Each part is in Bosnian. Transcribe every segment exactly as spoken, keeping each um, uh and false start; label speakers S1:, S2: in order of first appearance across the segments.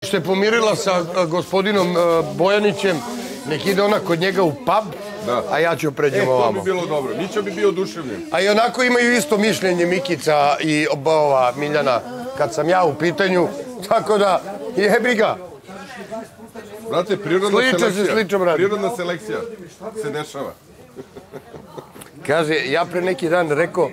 S1: što je pomirila sa gospodinom Bojanićem, nek ide ona kod njega u pub, a ja ću pređem ovamo.
S2: E, to bi bilo dobro. Mića bi bio oduševljen.
S1: A i onako imaju isto mišljenje Mikica i ova Miljana kad sam ja u pitanju, tako da jebi ga.
S2: Brate, prirodna selekcija.
S1: Sličan radi.
S2: Prirodna selekcija se dešava.
S1: Kaže, ja pre neki dan rekao...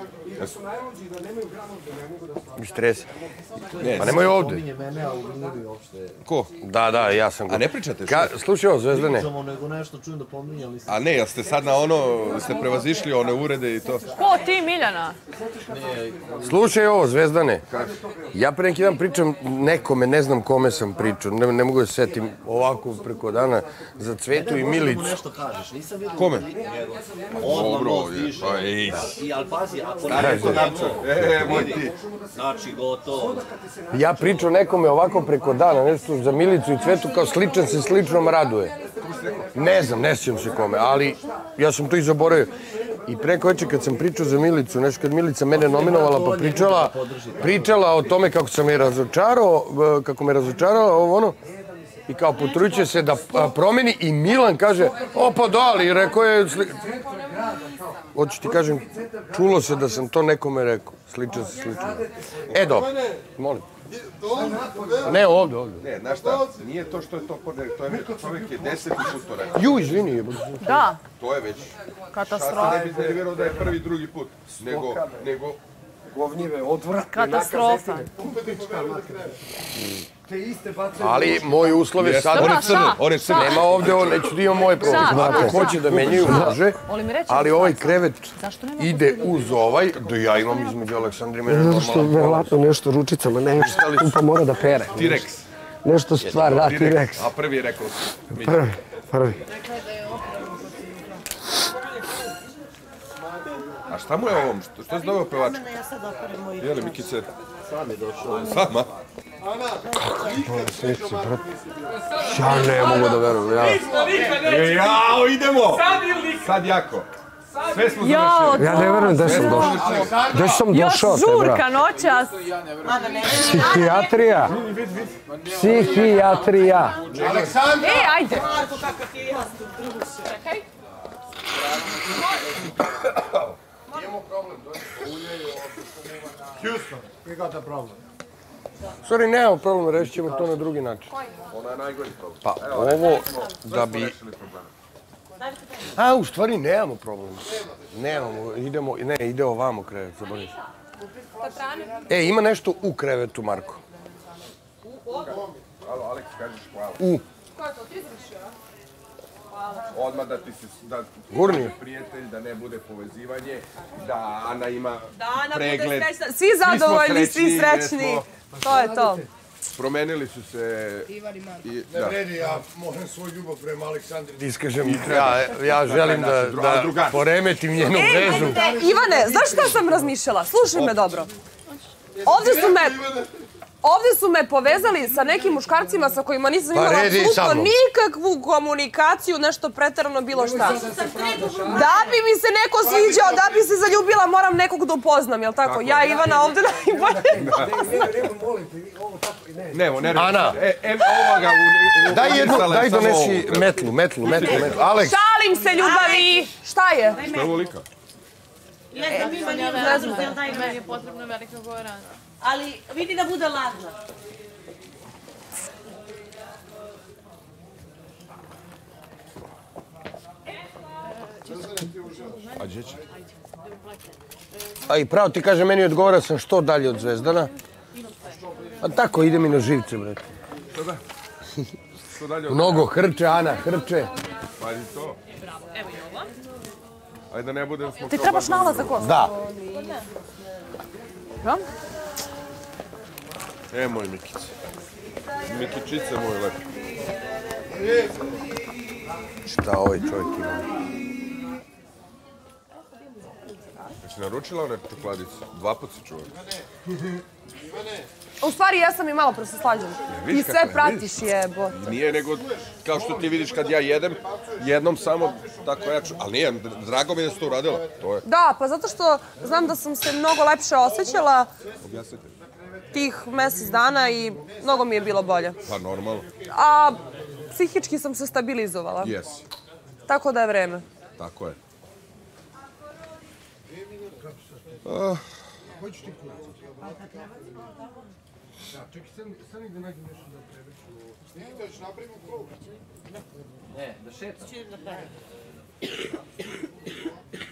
S1: Mi stresi. Pa nemoj ovde.
S2: Ko?
S1: Da, da, ja sam go.
S2: A ne pričate što?
S1: Slušaj ovo, Zvezdane.
S3: Pričamo, nego nešto čujem da pominjali.
S2: A ne, jel ste sad na ono, ste prevazišli one urede i to?
S4: Ko ti, Miljana?
S1: Slušaj ovo, Zvezdane. Ja pre neki dan pričam nekome, ne znam kome sam pričao, ne mogu da se setim ovako preko dana, za Cvetu i Milicu.
S3: Nešto kažeš, nisam vidio.
S2: Kome?
S3: Dobro, pa ej. I ali pazi, ako neko tako...
S2: E, moj ti.
S3: Znači, gotovo.
S1: Ja pričao nekome ovako preko dana, nešto za Milicu i Cvetu, kao sličan se sličnom raduje. Ne znam, ne sjećam se kome, ali ja sam to i zaboravio. I preko veče kad sam pričao za Milicu, nešto kad Milica mene nominovala pa pričala, pričala o tome kako sam je razočarao, kako me razočarala, ovo ono, i kao potruće se da promeni i Milan kaže, o pa da, ali rekao je... Hoću ti kažem, čulo se da sam to nekome rekao. Sličan se, sličan. E, dobro, molim. Ne, ovdje, ovdje.
S2: Ne, znaš šta, nije to što je to podne, to je čovjek je deseti put to rekao.
S1: Ju, izvini.
S4: Da.
S2: To je već...
S4: Katastrofa.
S2: Šta se ne bi nervirao da je prvi, drugi put, nego... nego
S5: govnjive, odvratne,
S4: katastrofa.
S1: Ali moj uslov je sad...
S2: On je crni, on je crni.
S1: Nema ovdje, neću da imam moje prolaze. Ako hoće da menjaju, može. Ali ovaj krevet ide uz ovaj, da ja imam između Aleksandra i mene normalno.
S5: Zato što verovatno nešto ručicama, nešto pa mora da pere.
S2: T-Rex.
S5: Nešto stvar, da, T-Rex.
S2: A prvi je rekao.
S5: Prvi, prvi.
S2: A šta mu je ovom? Što si doveo pevača?
S6: Ja sad operem moj...
S2: Jeli, Mikice?
S3: Sam je došao.
S2: Sama?
S5: Ja ne mogu da verujem, ja.
S2: Jao, idemo! Sad jako. Sve smo završili.
S5: Ja ne verujem da sam došao. Gde sam došao te, bra?
S4: Još žurka noćas.
S5: Psihijatrija. Psihijatrija.
S1: Aleksandra!
S4: Ej, ajde!
S6: Čekaj.
S1: Imamo problem, Houston, we got a problem. Sorry, nemamo problem, rešit ćemo to na drugi način.
S2: Ona je najgori problem.
S1: Pa ovo da bi... A, u stvari nemamo problem. Nemamo, idemo, ne, ide ovamo krevet, zaboravim se. E, ima nešto u krevetu, Marko.
S2: Alo, Aleks, kažeš hvala.
S1: U.
S6: Ko je to, ti završio?
S2: Odmah da ti se da
S1: Gurnije.
S2: Prijatelj, da ne bude povezivanje, da Ana ima
S4: Da Ana
S2: pregled.
S4: bude srećna. Svi zadovoljni, svi srećni. To je to.
S2: Promenili su se...
S6: Ivar i Marko.
S1: Ne vredi, ja moram svoj ljubav prema Aleksandri da iskažem. Ja želim da poremetim njenu vezu.
S4: Ivane, znaš šta sam razmišljala? Slušaj me dobro. Ovdje su me... Ovdje su me povezali sa nekim muškarcima sa kojima nisam imala apsolutno nikakvu komunikaciju, nešto preterano bilo šta. Da bi mi se neko sviđao, da bi se zaljubila, moram nekog da upoznam, jel tako? Ja Ivana ovdje najbolje poznam.
S2: Nemo, ne
S1: Ana, daj donesi metlu, metlu, metlu, metlu. Aleks.
S4: Šalim se, ljubavi! Šta je?
S2: Šta je ovo lika?
S6: Ne znam, ima nije vezano, jel daj meni je potrebno velika gorana. Ali vidi da bude ladna.
S2: A gdje će?
S1: A i pravo ti kaže, meni odgovara sam što dalje od Zvezdana. A tako, ide mi na živce, brate.
S2: Što da? Što dalje od...
S1: Mnogo hrče, Ana, hrče.
S2: Pa i to. Evo i ovo. Ajde da ne budem smo...
S4: Ti trebaš nalaz za kost?
S1: Da.
S4: Ja?
S2: E, moj Mikice. Mikičice moj lepo.
S1: Šta ovaj čovjek ima?
S2: Jesi naručila one čokoladice? Dva put si čuvala.
S4: U stvari, ja sam i malo pre se slađam. Ti sve pratiš, jebo.
S2: Nije nego, kao što ti vidiš kad ja jedem, jednom samo tako ja ču... Ali nije, drago mi je da si to uradila. To je.
S4: Da, pa zato što znam da sam se mnogo lepše osjećala.
S2: Objasnite.
S4: tih mesec dana i mnogo mi je bilo bolje.
S2: Pa normalno.
S4: A psihički sam se stabilizovala.
S2: Jesi.
S4: Tako da je vreme.
S2: Tako je.
S3: Ne, da šeta.